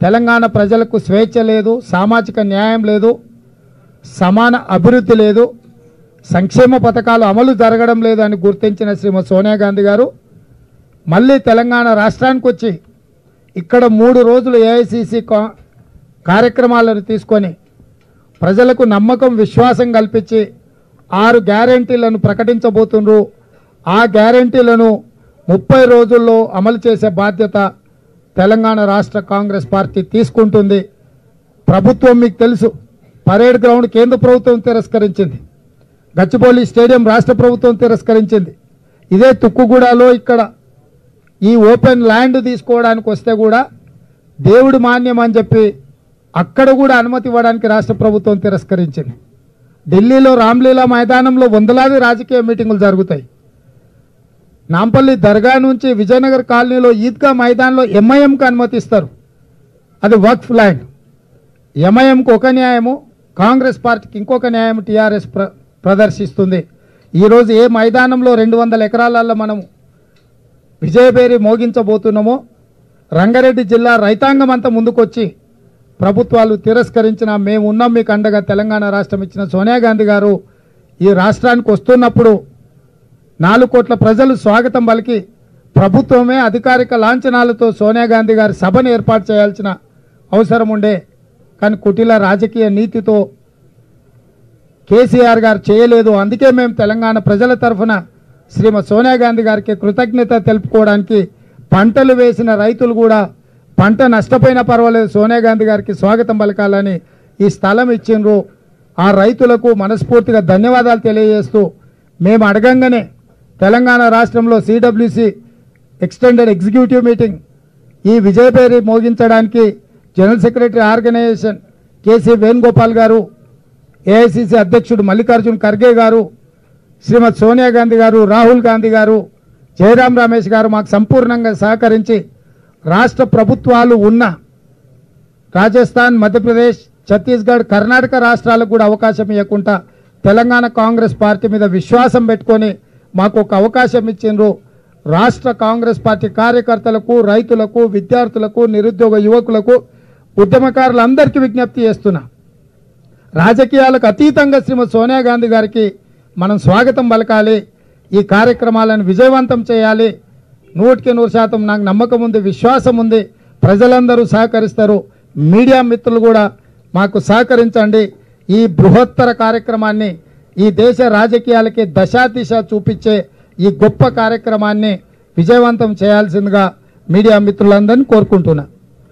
తెలంగాణ ప్రజలకు స్వేచ్ఛ లేదు, సామాజిక న్యాయం లేదు, సమాన అభివృద్ధి లేదు, సంక్షేమ పథకాలు అమలు జరగడం లేదు అని గుర్తించిన శ్రీమతి సోనియా గాంధీ గారు మళ్ళీ తెలంగాణ రాష్ట్రానికి వచ్చి ఇక్కడ 3 రోజులు ఏఐసిసి కార్యక్రమాలను తీసుకొని ప్రజలకు నమ్మకం విశ్వాసం కల్పించి 6 గ్యారెంటీలను ప్రకటించబోతున్నారు. ఆ గ్యారెంటీలను 30 రోజుల్లో అమలు చేసే బాధ్యత తెలంగాణ రాష్ట్ర కాంగ్రెస్ పార్టీ తీసుకుంటుంది. ప్రభుత్వం మీకు తెలుసు, పరేడ్ గ్రౌండ్ కేంద్ర ప్రభుత్వం తిరస్కరించింది, గచ్చిబౌలి స్టేడియం రాష్ట్ర ప్రభుత్వం తిరస్కరించింది. ఇదే తుక్కుగూడలో ఇక్కడ ఈ ఓపెన్ ల్యాండ్ తీసుకోవడానికి వస్తే కూడా దేవుడి మాన్యం అని చెప్పి అక్కడ కూడా అనుమతి ఇవ్వడానికి రాష్ట్ర ప్రభుత్వం తిరస్కరించింది. ఢిల్లీలో రామ్లీలా మైదానంలో వందలాది రాజకీయ మీటింగులు జరుగుతాయి. నాంపల్లి దర్గా నుంచి విజయనగర్ కాలనీలో ఈద్గా మైదానంలో ఎంఐఎంకి అనుమతిస్తారు. అది వక్ఫ్ ల్యాండ్. ఎంఐఎంకి ఒక న్యాయము, కాంగ్రెస్ పార్టీకి ఇంకొక న్యాయం టీఆర్ఎస్ ప్రదర్శిస్తుంది. ఈరోజు ఏ మైదానంలో 200 ఎకరాలలో మనం విజయభేరి మోగించబోతున్నామో రంగారెడ్డి జిల్లా రైతాంగం అంతా ముందుకొచ్చి ప్రభుత్వాలు తిరస్కరించిన మేము ఉన్నాం మీకు అండగా తెలంగాణ రాష్ట్రం ఇచ్చిన సోనియా గాంధీ గారు ఈ రాష్ట్రానికి వస్తున్నప్పుడు 4 కోట్ల ప్రజలు స్వాగతం పలికి ప్రభుత్వమే అధికారిక లాంఛనాలతో సోనియా గాంధీ గారి సభను ఏర్పాటు చేయాల్సిన అవసరం ఉండే. కానీ కుటిల రాజకీయ నీతితో కేసీఆర్ గారు చేయలేదు. అందుకే మేము తెలంగాణ ప్రజల తరఫున శ్రీమతి సోనియా గాంధీ గారికి కృతజ్ఞత తెలుపుకోవడానికి పంటలు వేసిన రైతులు కూడా పంట నష్టపోయినా పర్వాలేదు సోనియా గాంధీ గారికి స్వాగతం పలకాలని ఈ స్థలం ఇచ్చిండ్రు. ఆ రైతులకు మనస్ఫూర్తిగా ధన్యవాదాలు తెలియజేస్తూ మేము అడగంగానే తెలంగాణ రాష్ట్రంలో సిడబ్ల్యూసి ఎక్స్టెండెడ్ ఎగ్జిక్యూటివ్ మీటింగ్ ఈ విజయభేరి మోగించడానికి general secretary organisation K C Venugopal గారు, ఏఐసిసి అధ్యక్షుడు మల్లికార్జున్ ఖర్గే గారు, శ్రీమతి సోనియా గాంధీ గారు, రాహుల్ గాంధీ గారు, జయరాం రమేష్ గారు మాకు సంపూర్ణంగా సహకరించి రాష్ట్ర ప్రభుత్వాలు ఉన్న రాజస్థాన్, మధ్యప్రదేశ్, ఛత్తీస్గఢ్, కర్ణాటక రాష్ట్రాలకు కూడా అవకాశం ఇవ్వకుండా తెలంగాణ కాంగ్రెస్ పార్టీ మీద విశ్వాసం పెట్టుకొని మాకు ఒక అవకాశం ఇచ్చిండ్రు. రాష్ట్ర కాంగ్రెస్ పార్టీ కార్యకర్తలకు, రైతులకు, విద్యార్థులకు, నిరుద్యోగ యువకులకు, ఉద్యమకారులందరికీ విజ్ఞప్తి చేస్తున్నా, రాజకీయాలకు అతీతంగా శ్రీమతి సోనియా గాంధీ గారికి మనం స్వాగతం పలకాలి. ఈ కార్యక్రమాలను విజయవంతం చేయాలి. 100% నాకు నమ్మకం ఉంది, విశ్వాసం ఉంది. ప్రజలందరూ సహకరిస్తారు. మీడియా మిత్రులు కూడా మాకు సహకరించండి. ఈ బృహత్తర కార్యక్రమాన్ని, ఈ దేశ రాజకీయాలకి దశాదిశ చూపించే ఈ గొప్ప కార్యక్రమాన్ని విజయవంతం చేయాల్సిందిగా మీడియా మిత్రులందరినీ కోరుకుంటున్నా.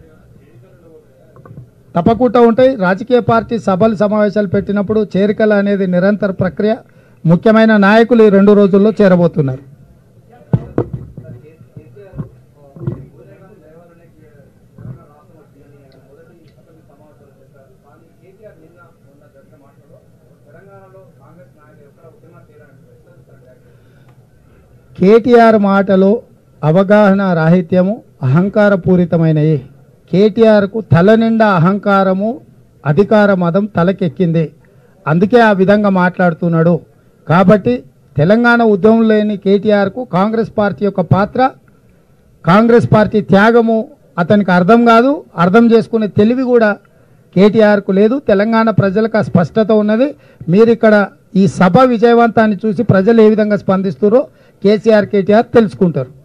తప్పకుండా ఉంటాయి. రాజకీయ పార్టీ సభలు సమావేశాలు పెట్టినప్పుడు చేరికలు అనేది నిరంతర ప్రక్రియ. ముఖ్యమైన నాయకులు ఈ 2 రోజుల్లో చేరబోతున్నారు. కేటీఆర్ మాటలు అవగాహన రాహిత్యము, అహంకారపూరితమైనవి. కేటీఆర్కు తల నిండా అహంకారము, అధికార మదం తలకెక్కింది. అందుకే ఆ విధంగా మాట్లాడుతున్నాడు. కాబట్టి తెలంగాణ ఉద్యమం లేని కేటీఆర్కు కాంగ్రెస్ పార్టీ యొక్క పాత్ర, కాంగ్రెస్ పార్టీ త్యాగము అతనికి అర్థం కాదు. అర్థం చేసుకునే తెలివి కూడా కేటీఆర్కు లేదు. తెలంగాణ ప్రజలకు ఆ స్పష్టత ఉన్నది. మీరు ఇక్కడ ఈ సభ విజయవంతాన్ని చూసి ప్రజలు ఏ విధంగా స్పందిస్తారో కేసీఆర్, కేటీఆర్ తెలుసుకుంటారు.